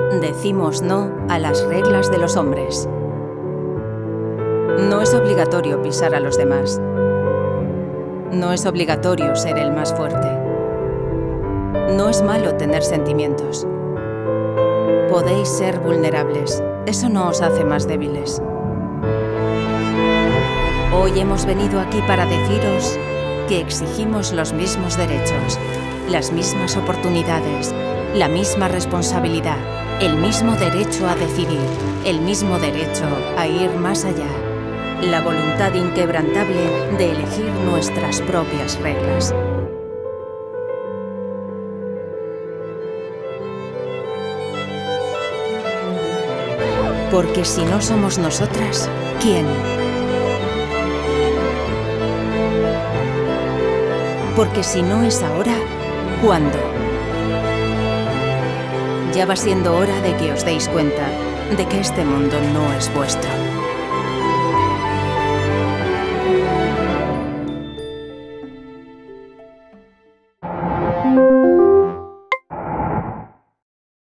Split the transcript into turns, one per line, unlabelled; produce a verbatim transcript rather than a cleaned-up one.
Decimos no a las reglas de los hombres. No es obligatorio pisar a los demás. No es obligatorio ser el más fuerte. No es malo tener sentimientos. Podéis ser vulnerables. Eso no os hace más débiles. Hoy hemos venido aquí para deciros que exigimos los mismos derechos, las mismas oportunidades, la misma responsabilidad, el mismo derecho a decidir, el mismo derecho a ir más allá, la voluntad inquebrantable de elegir nuestras propias reglas. Porque si no somos nosotras, ¿quién? Porque si no es ahora, ¿cuándo? Ya va siendo hora de que os deis cuenta de que este mundo no es vuestro.